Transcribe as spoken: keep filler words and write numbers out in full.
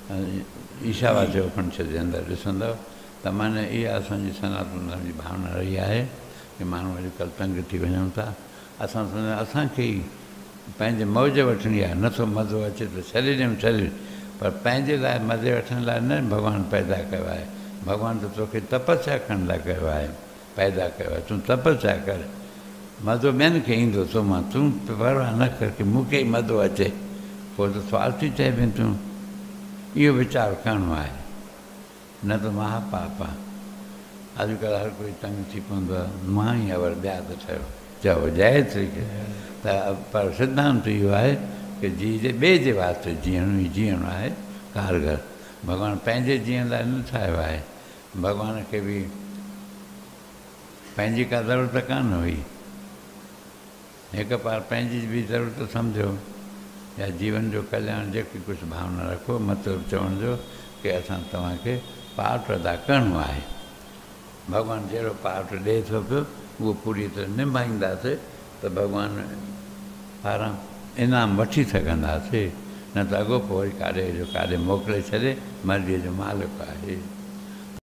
ईशावास्य उपनिषद जे अंदरि ॾिसंदव त माने इहा असांजी सनातन धर्म जी भावना रही आहे कि माण्हू अॼुकल्ह तंग थी वञूं था। असां सम्झंदा असांखे ई पंहिंजे मौज वठणी आहे, नथो मज़ो अचे त छॾे ॾियूं छॾे, पर पंहिंजे लाइ मज़े वठण लाइ न भॻवानु पैदा कयो आहे। भॻवानु त तोखे तपस्या करण लाइ कयो आहे, पैदा कयो आहे। तूं तपस्या कर, मज़ो ॿियनि खे ईंदो तो मां, तूं परवाह न कर की मूंखे ई मज़ो अचे, पोइ त स्वार्थी चइबी तूं। इहो वीचारु करिणो आहे, न त महापाप आहे। अॼुकल्ह हर कोई तंग थी पवंदो आहे, मां ई अवर ॿिया त ठहियो चओ जय श्री कृष्ण। त पर सिद्धांत इहो आहे कि जी जे ॿिए जे वास्ते जीअणो ई जीअणो आहे कारगर। भॻवानु पंहिंजे जीअण लाइ न ठाहियो आहे, भॻवान खे बि पंहिंजी का ज़रूरत कान हुई। हिकु बार पंहिंजी बि ज़रूरत सम्झो या जीवन जो कल्याण जेकी कुझु भावना रखो, मतिलबु चवण जो कि असां तव्हांखे पाठ अदा करिणो आहे। भॻवानु जहिड़ो पाठ ॾिए थो पियो उहो पूरी तरह निभाईंदासीं त भॻवानु पारां इनाम वठी सघंदासीं, न त अॻो पोइ वरी काॾे जो काॾे मोकिले छॾे, मर्ज़ीअ जो मालिक आहे।